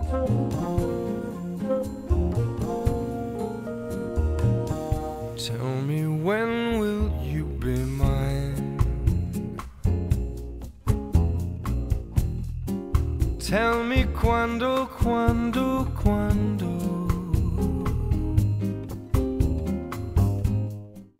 Tell me, when will you be mine? Tell me quando, quando, quando.